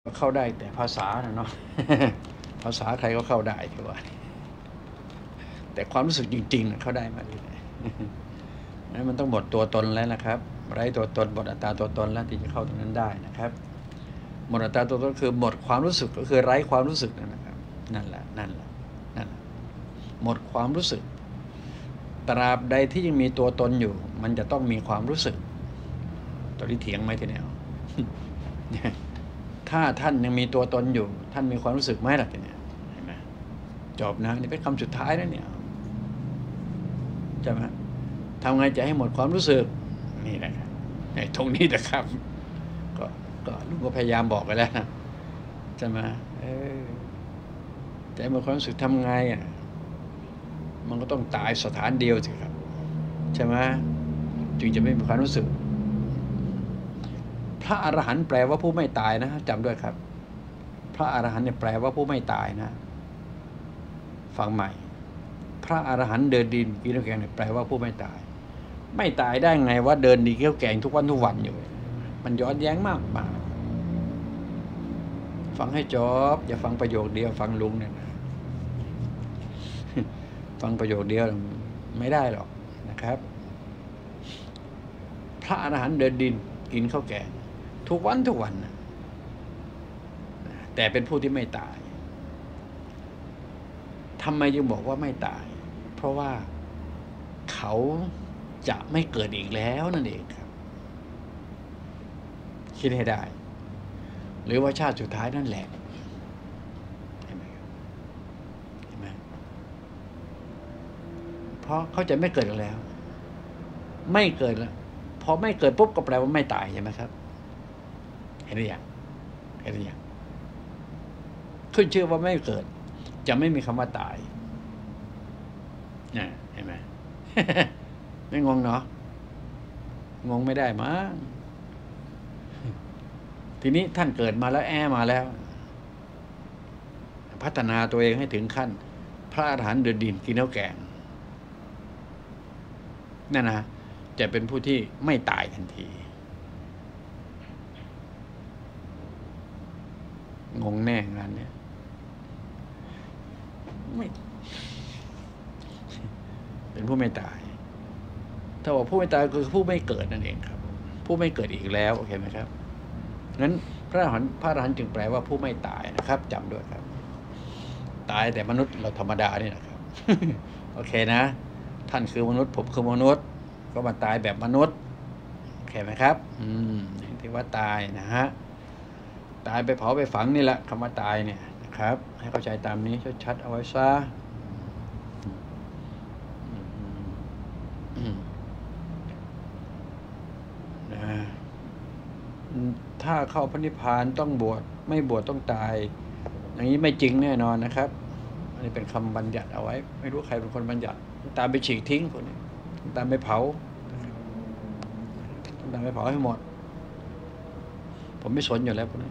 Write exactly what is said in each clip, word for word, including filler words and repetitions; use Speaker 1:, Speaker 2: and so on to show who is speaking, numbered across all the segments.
Speaker 1: เข้าได้แต่ภาษานะเนาะ ภาษาใครก็เข้าได้ที่ว่าแต่ความรู้สึกจริงๆเข้าได้มาดีเลยนั้นมันต้องหมดตัวตนแล้วนะครับไร้ตัวตนหมดอัตตาตัวตนแล้วที่จะเข้าตรงนั้นได้นะครับหมดอัตตาตัวตนคือหมดความรู้สึกก็คือไร้ความรู้สึกนะครับนั่นแหละนั่นแหละนั่นหมดความรู้สึกตราบใดที่ยังมีตัวตนอยู่ มันจะต้องมีความรู้สึกตอนนี้เถียงไหมทีเนี้ย ถ้าท่านยังมีตัวตนอยู่ท่านมีความรู้สึกไหมล่ะเนี่ยเห็นไหมจบนะนี่เป็นคำสุดท้ายแล้วเนี่ยใช่ไหมทำไงจะให้หมดความรู้สึกนี่แหละครับในตรงนี้นะครับก็ก็ลุงก็พยายามบอกไปแล้วนะใช่ไหมเออจะให้หมดความรู้สึกทำไงอ่ะมันก็ต้องตายสถานเดียวสิครับใช่ไหมจึงจะไม่มีความรู้สึกพระอรหันต์แปลว่าผู้ไม่ตายนะจำด้วยครับพระอรหันต์เนี่ยแปลว่าผู้ไม่ตายนะฟังใหม่พระอรหันต์เดินดินกินข้าวแกงเนี่ยแปลว่าผู้ไม่ตายไม่ตายได้ไงว่าเดินดินกินข้าวแกงทุกวันทุกวันอยู่มันย้อนแย้งมากมากฟังให้จบอย่าฟังประโยคเดียวฟังลุงเนี่ยนะฟังประโยคเดียวไม่ได้หรอกนะครับพระอรหันต์เดินดินกินข้าวแกงทุกวันทุกวันนะแต่เป็นผู้ที่ไม่ตายทำไมจึงบอกว่าไม่ตายเพราะว่าเขาจะไม่เกิดอีกแล้วนั่นเองครับคิดให้ได้หรือว่าชาติสุดท้ายนั่นแหละเห็นไหมครับเห็นไหมเพราะเขาจะไม่เกิดอีกแล้วไม่เกิดแล้วพอไม่เกิดปุ๊บก็แปลว่าไม่ตายใช่ไหมครับเห็นหรือยังเห็นหรือยังขึ้นชื่อว่าไม่เกิดจะไม่มีคำว่าตายนะเห็นไหม ไม่งงเนาะงงไม่ได้มั้งทีนี้ท่านเกิดมาแล้วแอมาแล้วพัฒนาตัวเองให้ถึงขั้นพระอรหันต์เดินดินกินข้าวแกงนั่นนะจะเป็นผู้ที่ไม่ตายทันทีงงแน่งานเนี้ยไม่เป็นผู้ไม่ตายถ้าบอกผู้ไม่ตายคือผู้ไม่เกิดนั่นเองครับผู้ไม่เกิดอีกแล้วโอเคไหมครับนั้นพระอรหันต์พระอรหันต์จึงแปลว่าผู้ไม่ตายนะครับจำด้วยครับตายแต่มนุษย์เราธรรมดานี่นะครับ โอเคนะท่านคือมนุษย์ผมคือมนุษย์ก็มาตายแบบมนุษย์โอเคไหมครับอืมที่ว่าตายนะฮะตายไปเผาไปฝังนี่แหละคำว่าตายเนี่ยนะครับให้เข้าใจตามนี้ชัดๆเอาไว้ซะนะถ้าเข้าพระนิพพานต้องบวชไม่บวชต้องตายอย่างนี้ไม่จริงแน่นอนนะครับอันนี้เป็นคำบัญญัติเอาไว้ไม่รู้ใครเป็นคนบัญญัติตามไปฉีกทิ้งพวกนี้ตามไปเผาตามไปเผาให้หมดผมไม่สนอยู่แล้วพวกนี้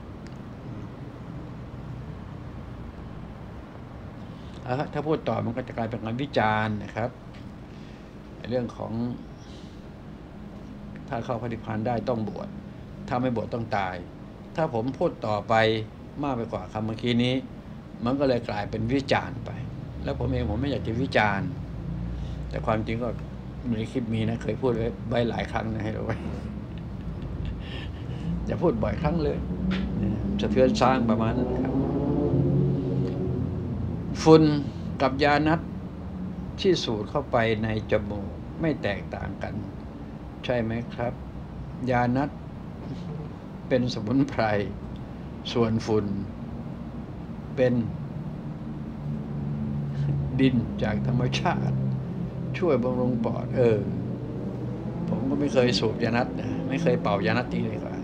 Speaker 1: ถ้าพูดต่อมันก็จะกลายเป็นการวิจารณ์นะครับเรื่องของถ้าเข้าพระนิพพานได้ต้องบวชถ้าไม่บวชต้องตายถ้าผมพูดต่อไปมากไปกว่าคำเมื่อกี้นี้มันก็เลยกลายเป็นวิจารณ์ไปแล้วผมเองผมไม่อยากจะวิจารณ์แต่ความจริงก็ในคลิปมีนะเคยพูดไว้หลายครั้งนะให้รู้ไว้จะพูดบ่อยครั้งเลยสะเทือนสร้างประมาณนั้นครับฝุ่นกับยานัดที่สูดเข้าไปในจมูกไม่แตกต่างกันใช่ไหมครับยานัดเป็นสมุนไพรส่วนฝุ่นเป็นดินจากธรรมชาติช่วยบำรุงปอดเออผมก็ไม่เคยสูบยานัดนะไม่เคยเป่ายานัดทีเลยครับ